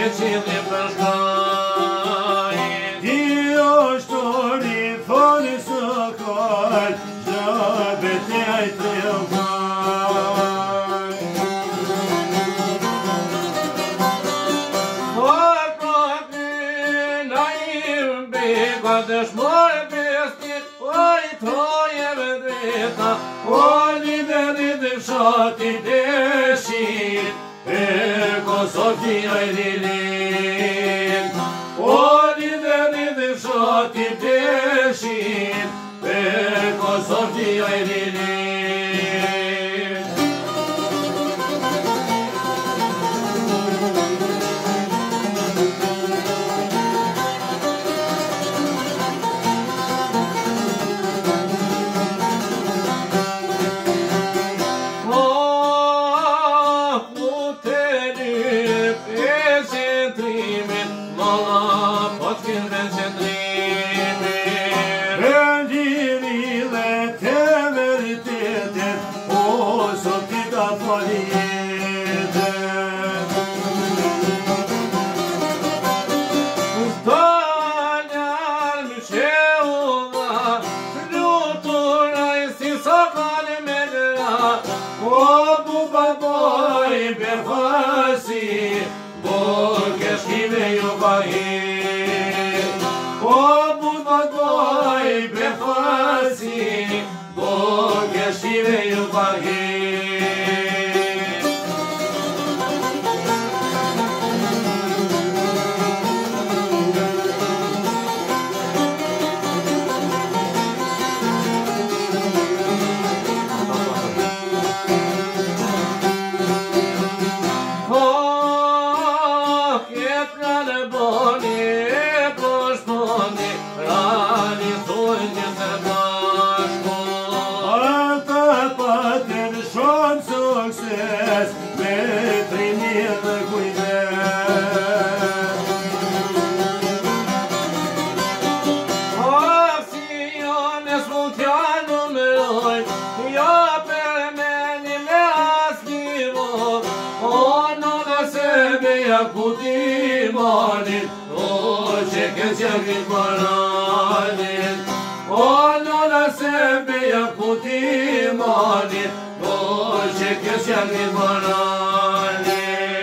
cele prășcai. Dioștorii fără săcări, Jăbe te-ai trăucai. Foarte naimbe, Gădăși măi vestit, Oi troie vedeta, Oli de ridășati deșit, Pe Kosovia ai rilin. Oli de ridășati deșit, Pe Kosovia ai rilin. Gândirile te vertete, o să fii catoliete. Zdania Mișeula, Lutura-i sisocale melea, O buba boi berfasi, Borcheșchile iubahi. O buba boi berfasi, Borcheșchile iubahi. Succes, neprimită cuivet. Acțiune smulteanul meu, Ia pe meni me-aschivo, Ono la sebe ia cu dimoni, O ce che-ți-a grimărani. Ono la sebe ia cu dimoni, Ce che siamo in banane.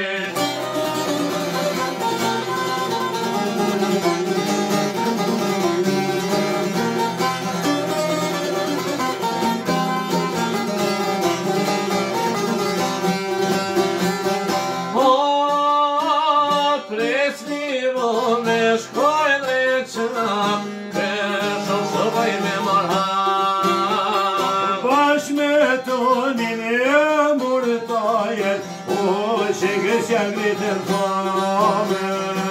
O, presnivo me škojle čam, Pešom šobaj me marham. Baš me to murtajet, o ce găsea grite în foame.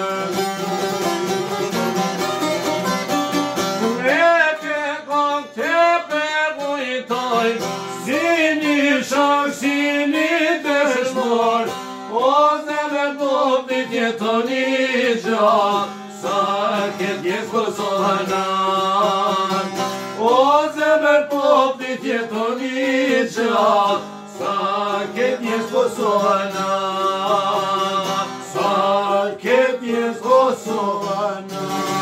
Reke con te perguitoi, Zini șac, zini deșmor, O zeme bobit je to niđa, Saket je skosohanan. O zeme bobit je to niđa, Saket je skosohanan. Saket je skosohanan.